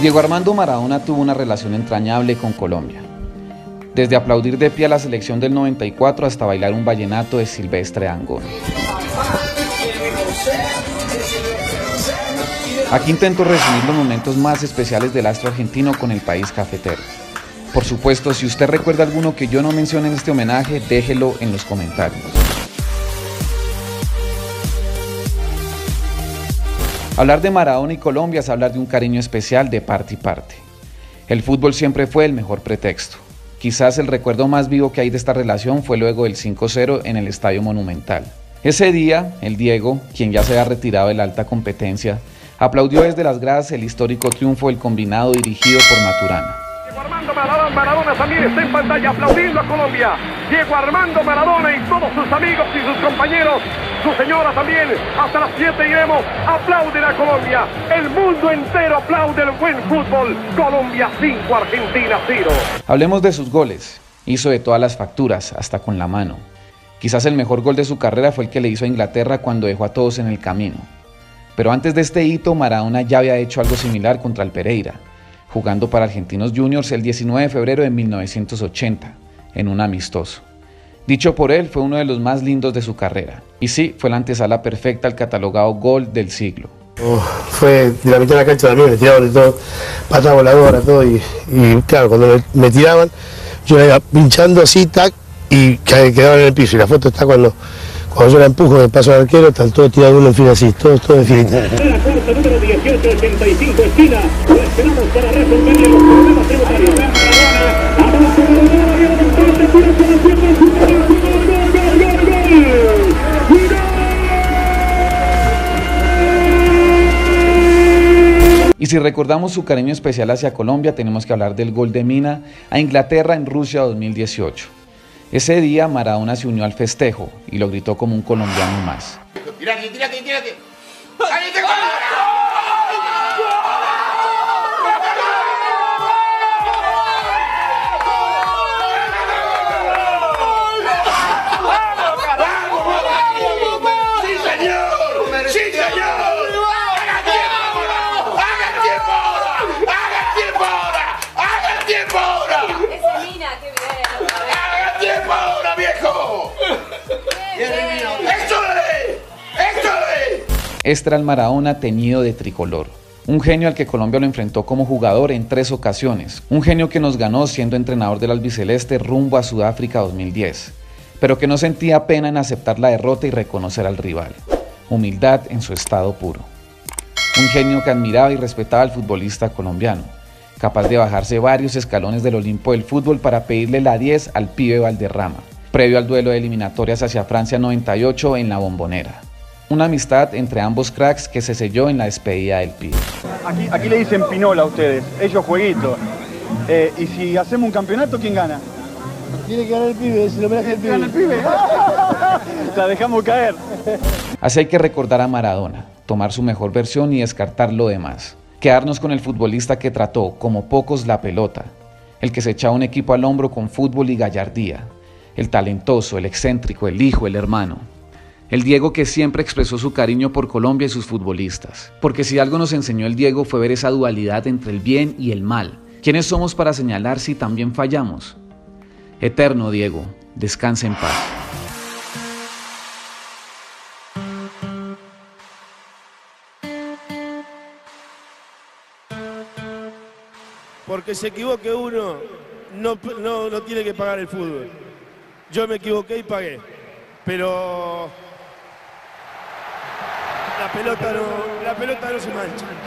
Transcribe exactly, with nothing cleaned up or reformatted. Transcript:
Diego Armando Maradona tuvo una relación entrañable con Colombia. Desde aplaudir de pie a la selección del noventa y cuatro hasta bailar un vallenato de Silvestre Dangond. Aquí intento resumir los momentos más especiales del astro argentino con el país cafetero. Por supuesto, si usted recuerda alguno que yo no mencione en este homenaje, déjelo en los comentarios. Hablar de Maradona y Colombia es hablar de un cariño especial de parte y parte. El fútbol siempre fue el mejor pretexto. Quizás el recuerdo más vivo que hay de esta relación fue luego del cinco cero en el Estadio Monumental. Ese día, el Diego, quien ya se había retirado de la alta competencia, aplaudió desde las gradas el histórico triunfo del combinado dirigido por Maturana. Diego Armando Maradona, Maradona también está en pantalla aplaudiendo a Colombia. Diego Armando Maradona y todos sus amigos y sus compañeros, su señora también, hasta las siete iremos, aplauden a Colombia. El mundo entero aplaude el buen fútbol. Colombia cinco, Argentina cero. Hablemos de sus goles. Hizo de todas las facturas, hasta con la mano. Quizás el mejor gol de su carrera fue el que le hizo a Inglaterra cuando dejó a todos en el camino. Pero antes de este hito, Maradona ya había hecho algo similar contra el Pereira, jugando para Argentinos Juniors el diecinueve de febrero de mil novecientos ochenta, en un amistoso. Dicho por él, fue uno de los más lindos de su carrera. Y sí, fue la antesala perfecta al catalogado gol del siglo. Oh, fue de la mitad de la cancha también, me tiraban de todo, patada voladora, todo, y, y claro, cuando me, me tiraban, yo la iba pinchando así, tac, y quedaban en el piso. Y la foto está cuando, cuando yo la empujo, me paso al arquero, están todos tirados uno en fila así, todos, todos en fila. La cuarta, número dieciocho ochenta y cinco, esquina, lo esperamos para resolverle los problemas tributarios. Y si recordamos su cariño especial hacia Colombia, tenemos que hablar del gol de Mina a Inglaterra en Rusia dos mil dieciocho. Ese día Maradona se unió al festejo y lo gritó como un colombiano más. ¡Tírate, tírate, tírate! Este era el Maradona teñido de tricolor. Un genio al que Colombia lo enfrentó como jugador en tres ocasiones. Un genio que nos ganó siendo entrenador del albiceleste rumbo a Sudáfrica dos mil diez. Pero que no sentía pena en aceptar la derrota y reconocer al rival. Humildad en su estado puro. Un genio que admiraba y respetaba al futbolista colombiano. Capaz de bajarse varios escalones del Olimpo del fútbol para pedirle la diez al pibe Valderrama. Previo al duelo de eliminatorias hacia Francia noventa y ocho en la Bombonera. Una amistad entre ambos cracks que se selló en la despedida del pibe. Aquí, aquí le dicen pinola a ustedes, ellos jueguito. Eh, y si hacemos un campeonato, ¿quién gana? Tiene que ganar el pibe, se lo merece el pibe. ¿Gana el pibe? La dejamos caer. Así hay que recordar a Maradona, tomar su mejor versión y descartar lo demás. Quedarnos con el futbolista que trató, como pocos, la pelota. El que se echaba un equipo al hombro con fútbol y gallardía. El talentoso, el excéntrico, el hijo, el hermano. El Diego que siempre expresó su cariño por Colombia y sus futbolistas. Porque si algo nos enseñó el Diego fue ver esa dualidad entre el bien y el mal. ¿Quiénes somos para señalar si también fallamos? Eterno Diego, descansa en paz. Porque se equivoque uno, no, no, no tiene que pagar el fútbol. Yo me equivoqué y pagué, pero la pelota no, la pelota no se mancha.